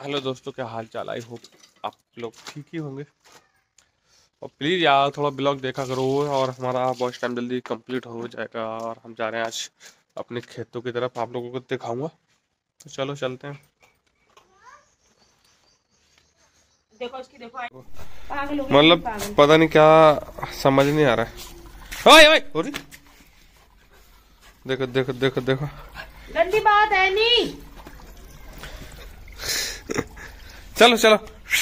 Hello दोस्तों, क्या हाल चाल। आई होप आप लोग ठीक ही होंगे। और प्लीज़ यार थोड़ा ब्लॉग देखा करो, और हमारा वॉच टाइम जल्दी कंप्लीट हो जाएगा और हम जा रहे हैं आज अपने खेतों की तरफ। आप लोगों को दिखाऊंगा, तो चलो चलते हैं। देखो इसकी देखो पागल हो गई पूरी मतलब पागल। पता नहीं क्या समझ नहीं आ रहा है। ओए ओए हो रही, देखो देखो देखो देखो। गंदी बात है नहीं। चलो चलो,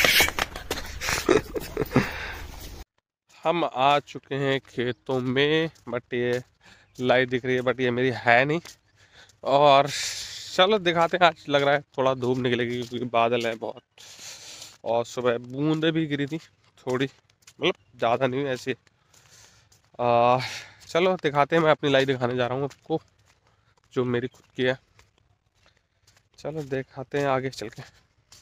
हम आ चुके हैं खेतों में। बट ये लाइट दिख रही है, बट ये मेरी है नहीं। और चलो दिखाते हैं। आज लग रहा है थोड़ा धूप निकलेगी क्योंकि बादल है बहुत, और सुबह बूंदें भी गिरी थी थोड़ी, मतलब ज़्यादा नहीं ऐसे। आ, चलो दिखाते हैं। मैं अपनी लाइट दिखाने जा रहा हूँ आपको, जो मेरी खुद की है। चलो दिखाते हैं आगे चल के।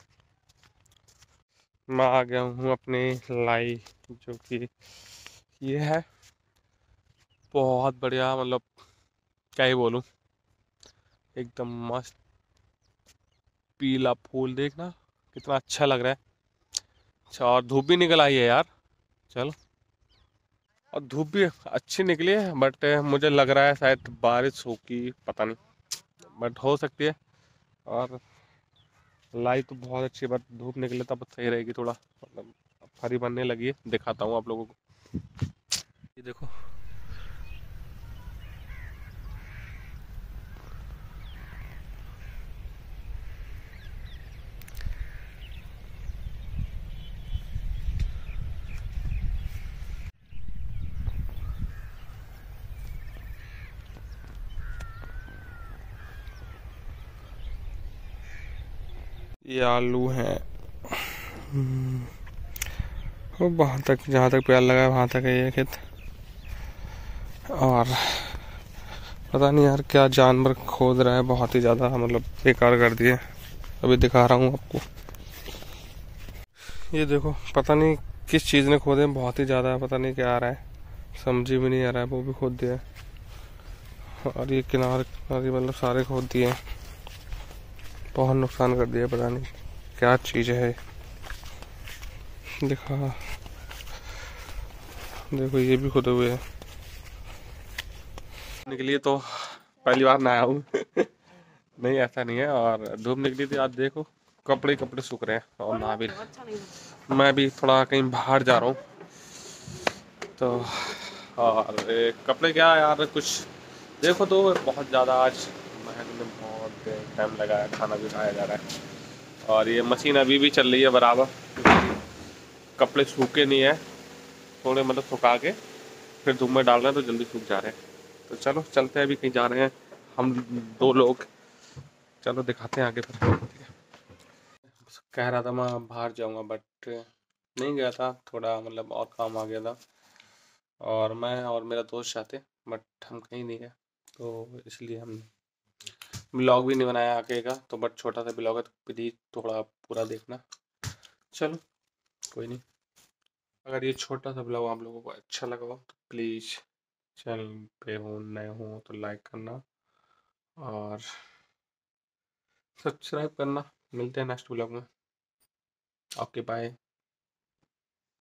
मैं आ गया हूँ अपनी लाई, जो कि ये है बहुत बढ़िया। मतलब क्या ही बोलूँ, एकदम मस्त पीला फूल। देखना कितना अच्छा लग रहा है। अच्छा, और धूप भी निकल आई है यार। चलो, और धूप भी अच्छी निकली है, बट मुझे लग रहा है शायद बारिश होगी, पता नहीं, बट हो सकती है। और लाइट तो बहुत अच्छी है, बट धूप निकले तब सही रहेगी थोड़ा। मतलब हरी बनने लगी है, दिखाता हूँ आप लोगों को। ये देखो, ये आलू है। वो वहाँ तक, जहाँ तक प्यार लगा है वहाँ तक है ये खेत। और पता नहीं यार क्या जानवर खोद रहा है, बहुत ही ज़्यादा मतलब बेकार कर दिए। अभी दिखा रहा हूँ आपको। ये देखो, पता नहीं किस चीज़ ने खोदे, बहुत ही ज़्यादा। पता नहीं क्या आ रहा है, समझ भी नहीं आ रहा है। वो भी खोद दिया है, और ये किनारे किनारे मतलब सारे खोद दिए हैं। बहुत नुकसान कर दिया, पता नहीं क्या चीज़ है। दिखा, देखो ये भी खुदे हुए हैं। निकली तो पहली बार नहाया हूँ। नहीं ऐसा नहीं है। और धूप निकली थी आज, देखो कपड़े कपड़े सूख रहे हैं, और नहा भी मैं भी थोड़ा कहीं बाहर जा रहा हूँ। तो और कपड़े क्या यार, कुछ देखो तो बहुत ज़्यादा आज महल में बहुत टाइम लगा है, खाना भी खाया जा रहा है। और ये मशीन अभी भी चल रही है बराबर, कपड़े सूखे नहीं है। थोड़े मतलब सुखा के फिर धूप में डाल रहे हैं तो जल्दी सूख जा रहे हैं। तो चलो चलते हैं, अभी कहीं जा रहे हैं हम दो लोग। चलो दिखाते हैं आगे फिर। ठीक है, कह रहा था मैं बाहर जाऊंगा, बट नहीं गया था, थोड़ा मतलब और काम आ गया था। और मैं और मेरा दोस्त चाहते, बट हम कहीं नहीं गए, तो इसलिए हम ब्लॉग भी नहीं बनाया आगे का। तो बट छोटा सा ब्लॉग है, तो प्लीज़ थोड़ा पूरा देखना। चलो कोई नहीं। अगर ये छोटा सा ब्लॉग आप लोगों को अच्छा लगा हो तो प्लीज़, चैनल पे हो नए हो तो लाइक करना और सब्सक्राइब करना। मिलते हैं नेक्स्ट ब्लॉग में। Okay bye.